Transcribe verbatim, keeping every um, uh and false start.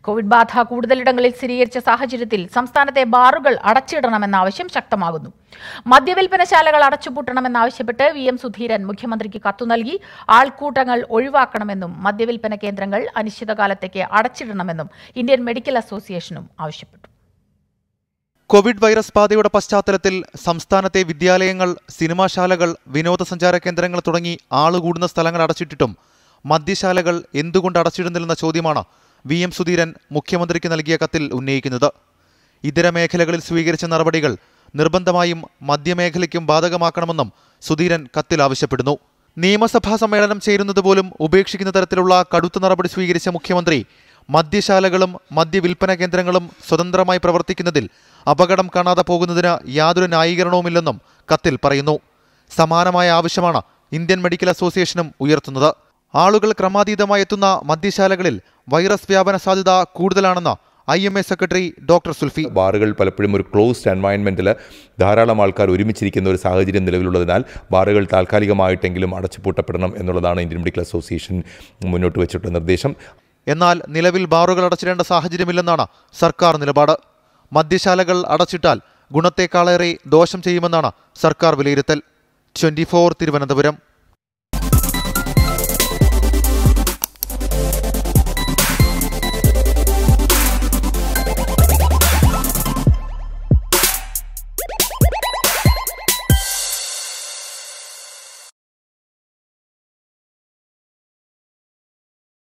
Covid ബാധ കൂടുതലിടങ്ങളിൽ സ്ഥിരീകരിച്ച സാഹചര്യത്തിൽ സംസ്ഥാനത്തെ ബാറുകൾ അടച്ചിടണമെന്ന ആവശ്യം ശക്തമാകുന്നു. മദ്യവിൽപ്പനശാലകൾ അടച്ചുപൂട്ടണമെന്നാവശ്യപ്പെട്ട് വി എം സുധീരൻ മുഖ്യമന്ത്രിക്ക് കത്തു നൽകി. ആൾക്കൂട്ടങ്ങൾ ഒഴിവാക്കണമെന്നും മദ്യവിൽപ്പന കേന്ദ്രങ്ങൾ അനിശ്ചിതകാലത്തേക്ക് അടച്ചിടണമെന്നും ഇന്ത്യൻ മെഡിക്കൽ അസോസിയേഷനും ആവശ്യപ്പെട്ടു. കോവിഡ് വൈറസ് ബാധയുടെ പശ്ചാത്തലത്തിൽ സംസ്ഥാനത്തെ വിദ്യാലയങ്ങൾ, സിനിമാശാലകൾ, വിനോദസഞ്ചാര കേന്ദ്രങ്ങൾ തുടങ്ങി ആളുകൂടുന്ന സ്ഥലങ്ങൾ അടച്ചിട്ടിട്ടും മദ്യശാലകൾ എന്തുകൊണ്ട് അടച്ചിടുന്നില്ലെന്ന ചോദ്യമാണ് വി എം സുധീരൻ മുഖ്യമന്ത്രിക്ക് നൽകിയ കത്തിൽ ഉന്നയിക്കുന്നത്. ഇതര മേഖലകളിൽ സ്വീകരിച്ച നടപടികൾ നിർബന്ധമായും മദ്യമേഖലയ്ക്കും ബാധകമാക്കണമെന്നും സുധീരൻ കത്തിൽ ആവശ്യപ്പെടുന്നു. നിയമസഭാ സമ്മേളനം ചേരുന്നത് പോലും ഉപേക്ഷിക്കുന്ന തരത്തിലുള്ള കടുത്ത നടപടി സ്വീകരിച്ച മുഖ്യമന്ത്രി മദ്യശാലകളും മദ്യവിൽപ്പന കേന്ദ്രങ്ങളും സ്വതന്ത്രമായി പ്രവർത്തിക്കുന്നതിൽ അപകടം കാണാതെ പോകുന്നതിന് യാതൊരു ന്യായീകരണവുമില്ലെന്നും കത്തിൽ പറയുന്നു. സമാനമായ ആവശ്യമാണ് ഇന്ത്യൻ മെഡിക്കൽ അസോസിയേഷനും ഉയർത്തുന്നത്. ആളുകൾ ക്രമാതീതമായി എത്തുന്ന മദ്യശാലകളിൽ വൈറസ് വ്യാപന സാധ്യത കൂടുതലാണെന്ന് I M A secretary doctor Sulfi. ബാറുകൾ പലപ്പോഴും ഒരു ക്ലോസ്ഡ് എൻവയൺമെൻറ്റിൽ ധാരാളം ആൾക്കാർ ഒരുമിച്ചിരിക്കുന്ന ഒരു സാഹചര്യം നിലവിലുള്ളതിനാൽ ബാറുകൾ താൽക്കാലികമായിട്ടെങ്കിലും അടച്ചുപൂട്ടപ്പെടണം എന്നുള്ളതാണ് ഇന്ത്യൻ മെഡിക്കൽ അസോസിയേഷൻ മുന്നോട്ട് വെച്ചിട്ടുള്ള നിർദ്ദേശം. എന്നാൽ നിലവിൽ ബാറുകൾ അടച്ചിടേണ്ട സാഹചര്യമില്ലെന്നാണ് സർക്കാർ നിലപാട്. മദ്യശാലകൾ അടച്ചിട്ടാൽ ഗുണത്തേക്കാളേറെ ദോഷം ചെയ്യുമെന്നാണ് സർക്കാർ വിലയിരുത്തൽ. Twenty four Thiruvananthapuram.